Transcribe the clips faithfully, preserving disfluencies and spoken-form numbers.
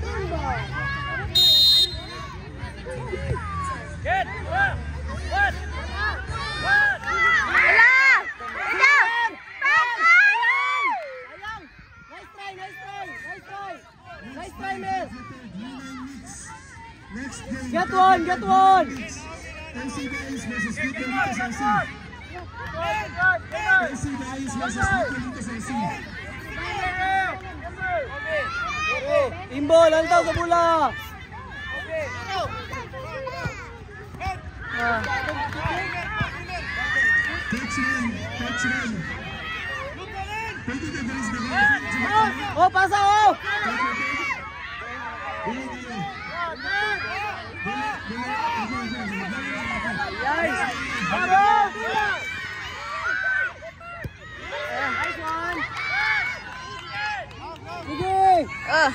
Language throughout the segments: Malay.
Get! What? What? What? Wala! Ito! Nice try, nice try, nice try. Nice try, miss. Next game. Get one, get one. N C Guys versus Lucalitas L C. N C Guys versus Lucalitas L C. Imbo, lantaw sa bola. Touchdown, touchdown. Pwede ka guys na ba? Oh, pasa oh. Dili, dili. Yes. Bravo. Nice one. Sige. Oh.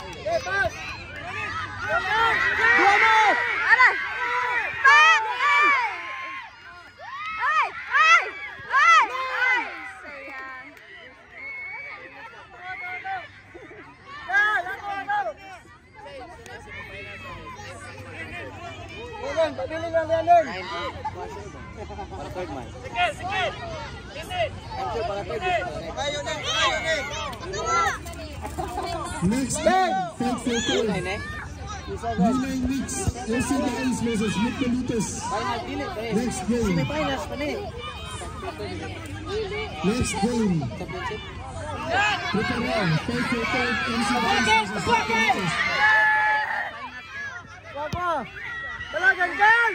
Dua mo. Ala! Pak! Ay! Ay! Ay! Ay! Sayang. Ayan, pabili lang yan. Para third man. Sige, sige. Answer para third man. Kayo na, kayo na. Next game, five for four. Nine eh. Nine mix. N C Guys versus Lucalitas. Next game. Finals pa ni. Next game. Prepare. Five for four. N C Guys versus Lucalitas. Papa. Talagang gan.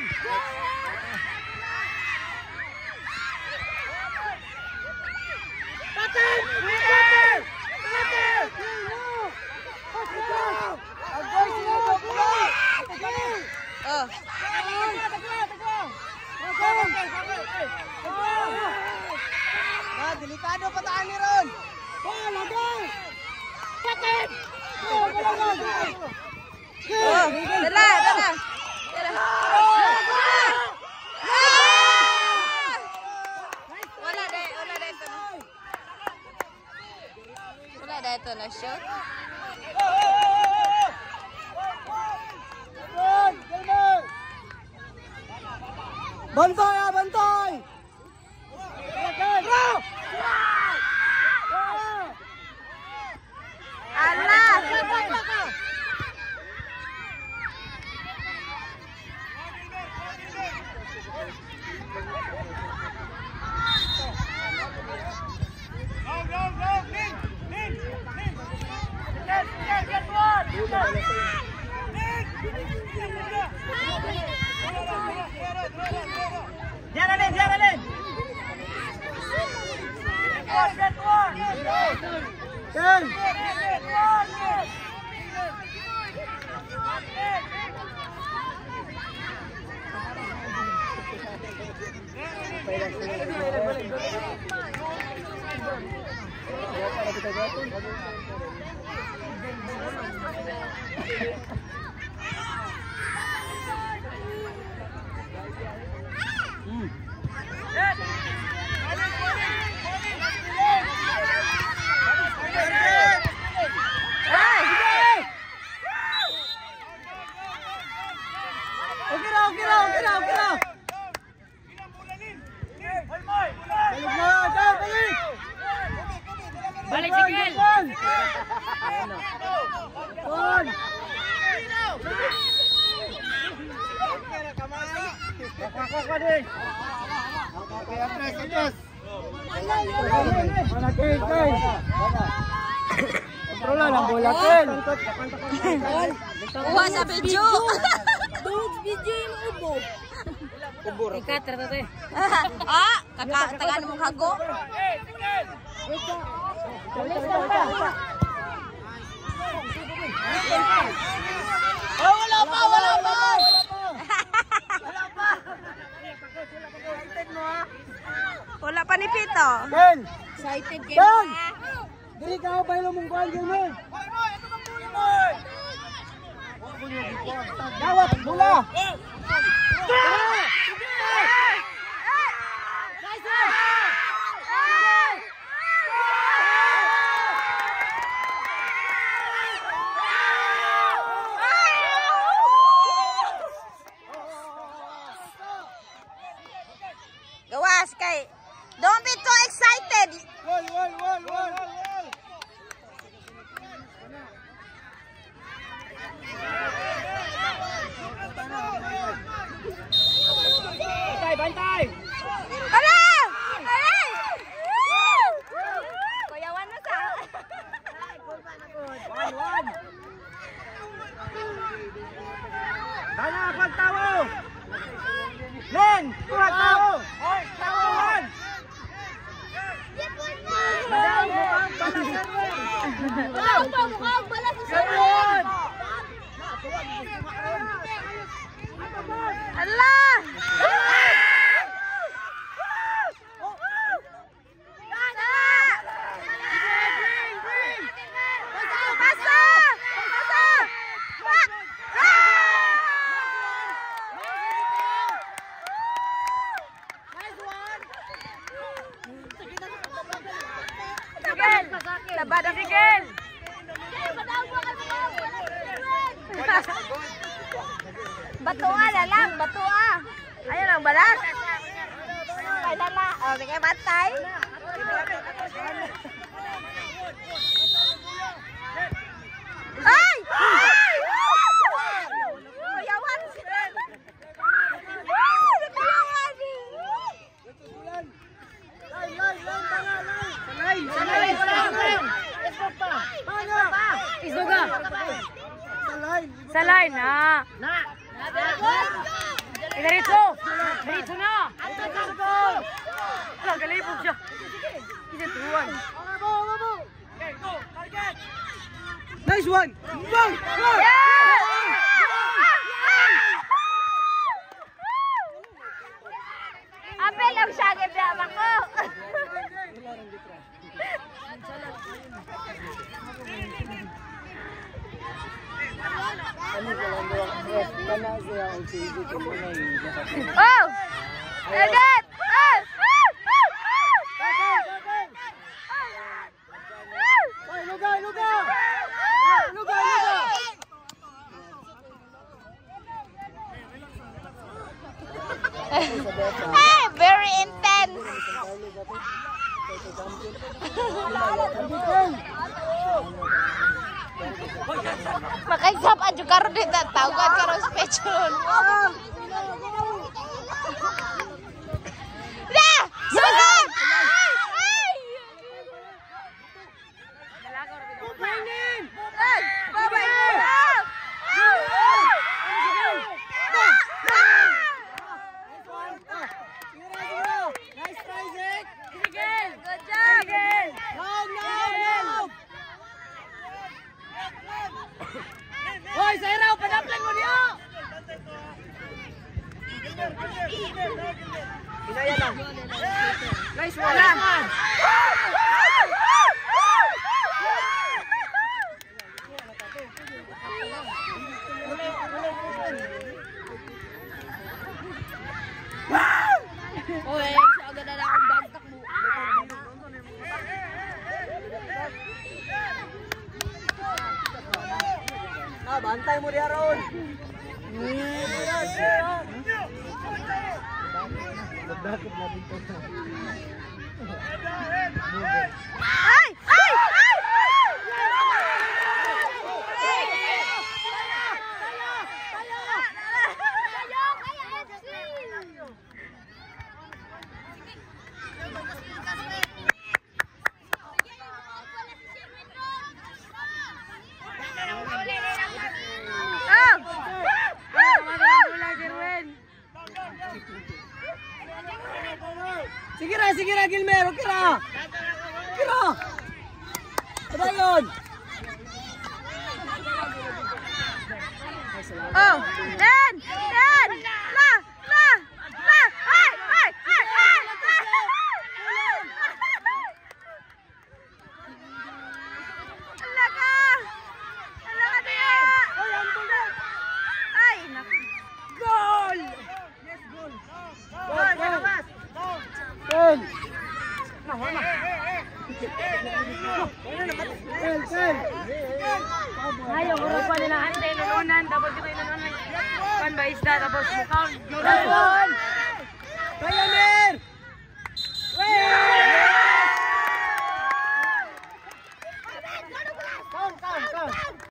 Patin! Patin! Patin! Agay sila sa bola! Oh. Ah, delikado pataan ni Ron. Ball, agay! Patin! Oh, dala! Oh. Dala, dala. Dala. Wala deh, wala deh ito na. Wala deh ito na shot. Bantoy ah, bantoy! Allah! Jangan jangan. Ten. Balik si Kel. Pon. Kakak deh. Oke, atres, atres. Mana Kel, Kel? Kontrolan ang bola, Kel. Kuha sa video. Dog video yung ubo. Ubur. Ikat rata teh. Ah, kakak tagaan mong hago. Oh, wala pa, wala pa. Wala pa. Excited mo ha? Wala pa ni Pito. Ken, Excited kayo Ken. ha. Dili ka ba ilo mong kuan gyud mo? Dawat bola. kuha tao. Tawan. Madam, mukhang balas Erwin. Mukhang ba? Mukhang balas sa Erwin. Allah! Laban ang Sigel! Batua na lang, batua. Ayun ang balas. Ay lala, oh, sige batay. Ay! Ay! Yawan. Salay, salay, salay. Isuga. Salay. Salay na. Na. Diretso. Diretso na. Wala, galipog siya. Isa tuwan. Nice one. Go. Go. Apel ang siya ganda ko. Oh! Agad! Ah! Ay, luga, luga. Luga, luga. Hey, very intense. Makaisap aja karo dito tawag karo special. Dah, susun. Mainin. Ay, babay. Nice try, Zek. Good job. Down, down, down. Hoy, sa iraw, padaplan mo niyo. Kinaya lang. Nice one. Nice one. Oy, sa agad na akong bagtak mo. Ah, bantay mo diya ron. Ay, ay, ay. Sige ra, sige ra, Gilmer, okay ra. Okay ra. Ano yun? Oh, Dan, Dan, la, la, la, ay, ay, ay, ay. Ala ka, ala ka diya. Ay, naku. Goal! Yes, goal. Goal, goal. Goal. Goal, goal. Ayaw, urong pa nila ante, nununan, tapos di ko inununan. Pan ba isda, tapos mukhang. Goal. Kaya